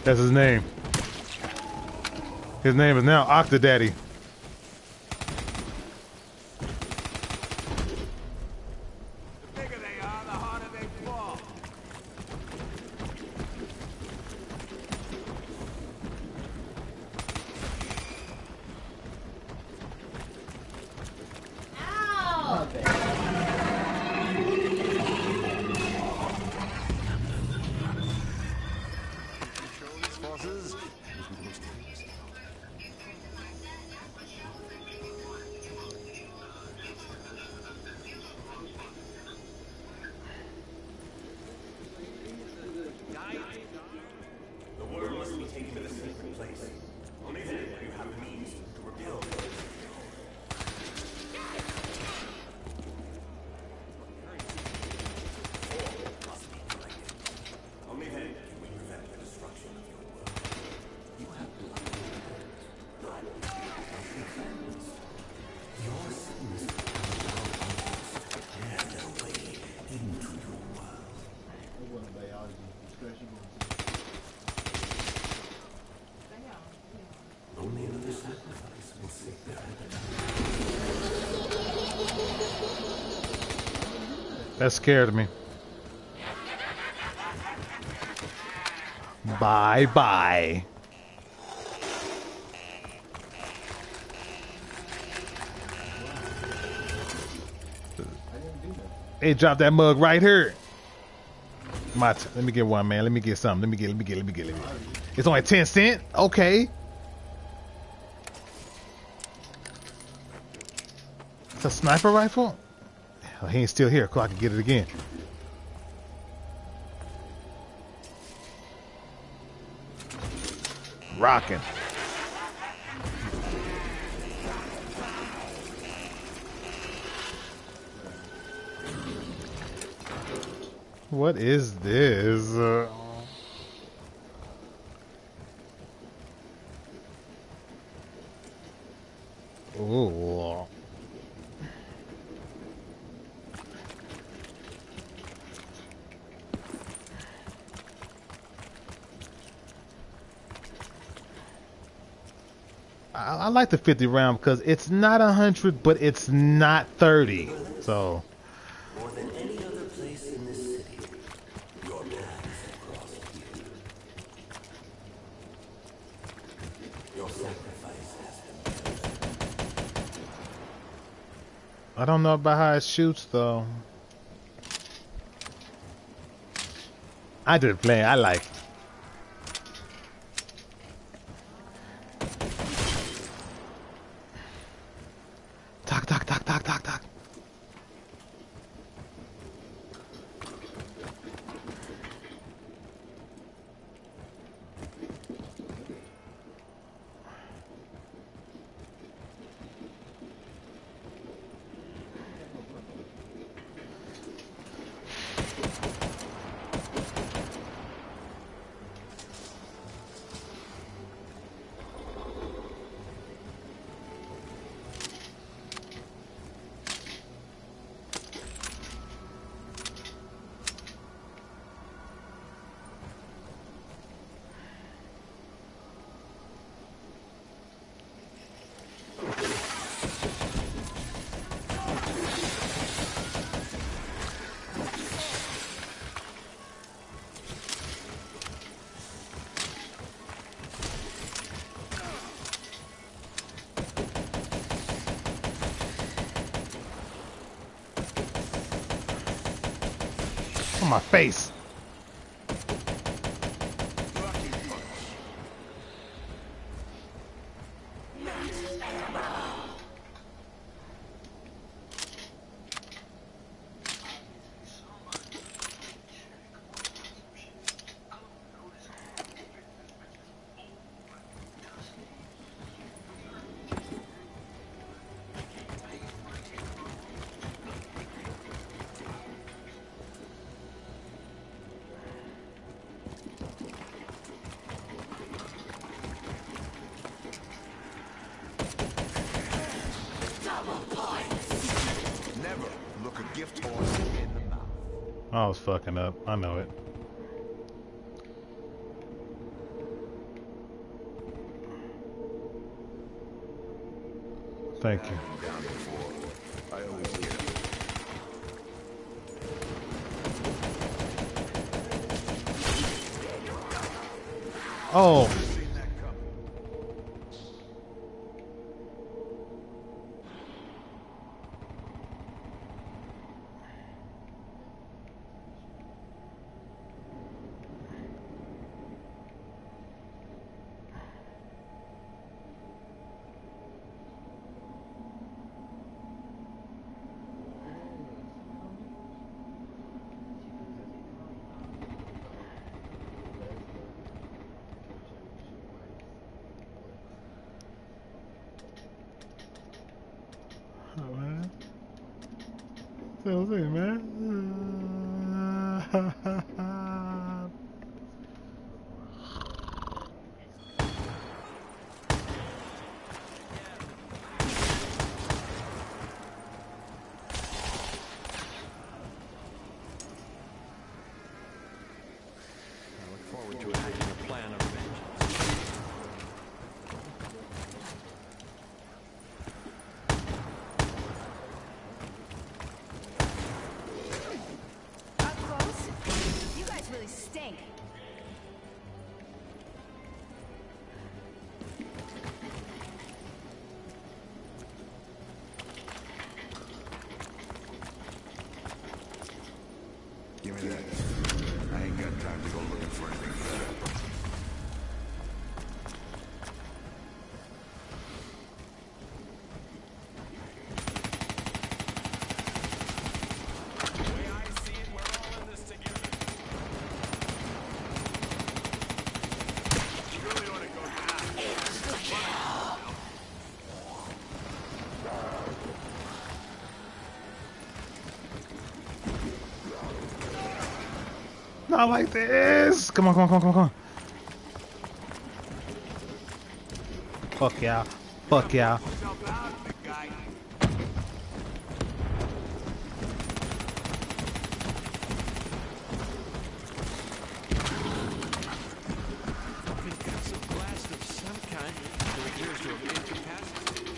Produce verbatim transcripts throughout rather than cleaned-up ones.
That's his name. His name is now Octodaddy. That scared me. Bye bye. Hey, drop that mug right here. My t let me get one, man. Let me get something. Let me get. Let me get. Let me get. Let me get. It's only ten cent. Okay. It's a sniper rifle. Oh, he ain't still here. Cool, I can get it again. Rocking. What is this? Uh... Oh. I, I like the fifty round because it's not a hundred, but it's not thirty. So. More than any other place in this city, your paths have crossed here. Your sacrifice has been done. I don't know about how it shoots though. I did play. I like. Talk, talk, talk, talk, talk, talk. On my face. I was fucking up. I know it. Thank you. Down before. I always hear. Oh. What was it, man? I look forward to enacting a plan of vengeance. Up close? You guys really stink. Give me that. I ain't got time to go looking for anything better. Not like this. Come on, come on, come on, come on, come on. Fuck y'all. Fuck y'all. Concussive blast of some kind that appears to have incapacitated.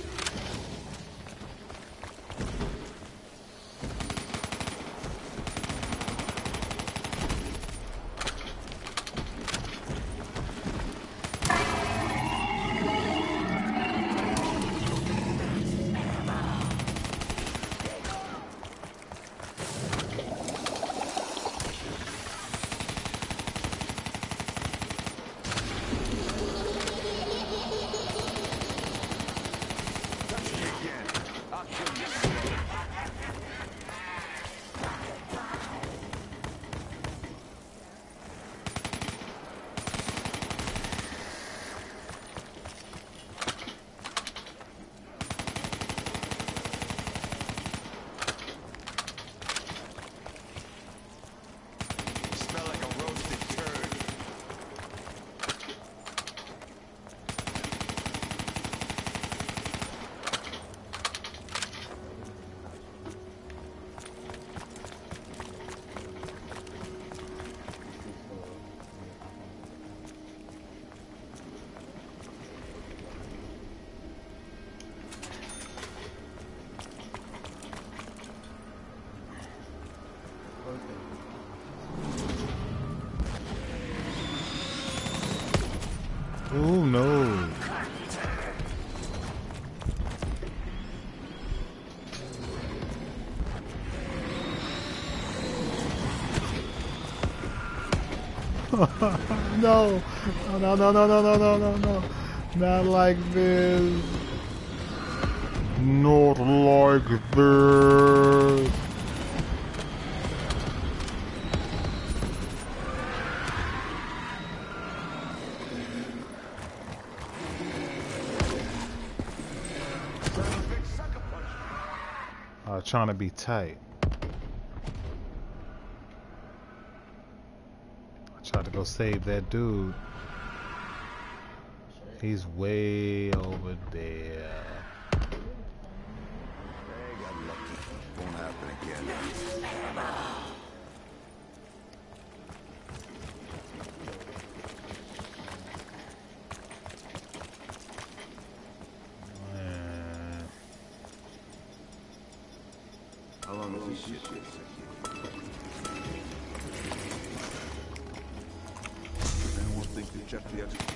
Smell like a roasted turd. Oh no. No. No, no, no, no, no, no, no, no, no. Not like this. Not like this. Uh, trying to be tight. I tried to go save that dude. He's way over there. Hey, got lucky. Won't happen again. Man. shit this. Anyone think they checked the exit?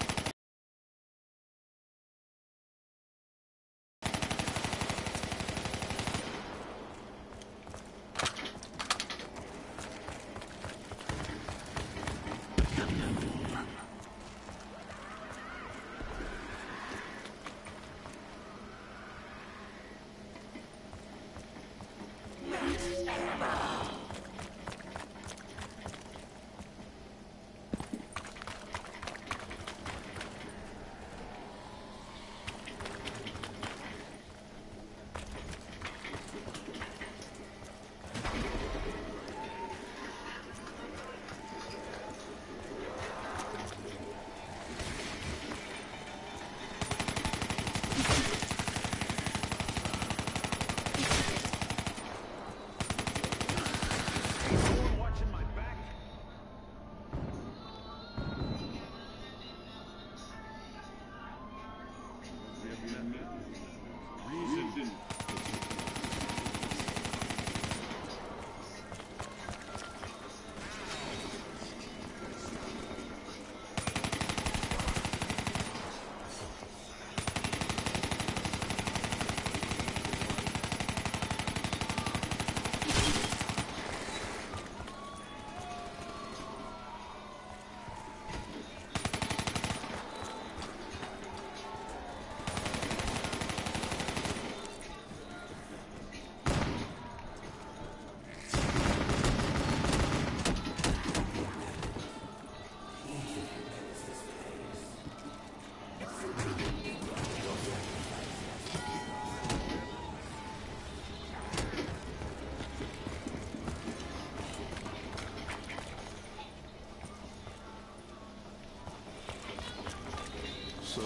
So,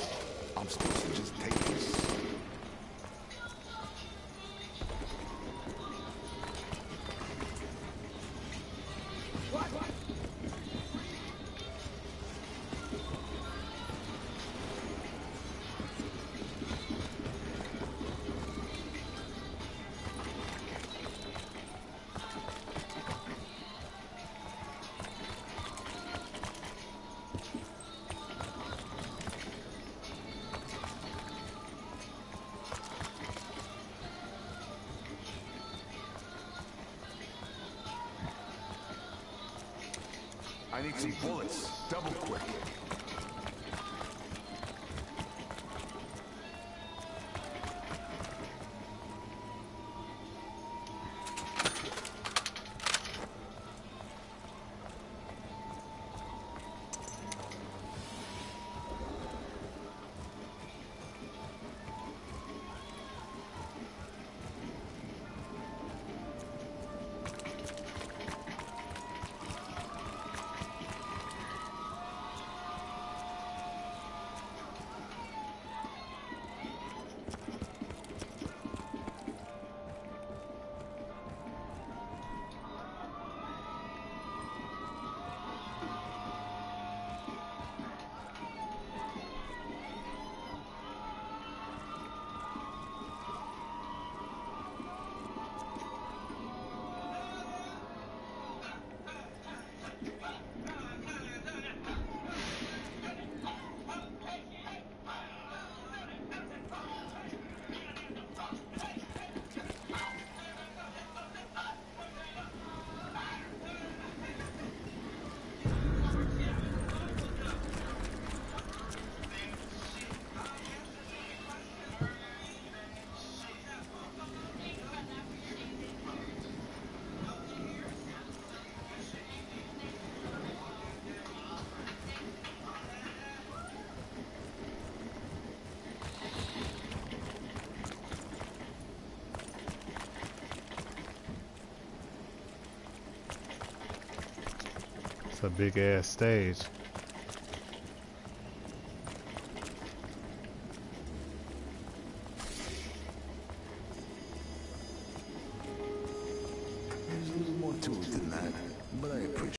I'm supposed to just take this? I need some bullets, double quick. It's a big ass stage.